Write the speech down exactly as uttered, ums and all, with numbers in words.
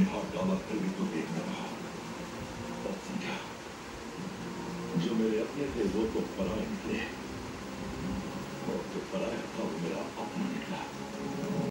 में हाथ डाला फिर भी तू देखना रहा। अब समझा, जो मेरे अपने थे वो तो पराए निकले, और जो पराया था वो मेरा अपना निकला।